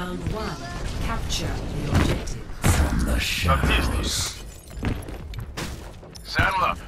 Round one. Capture the objectives. From the shadows. Saddle up.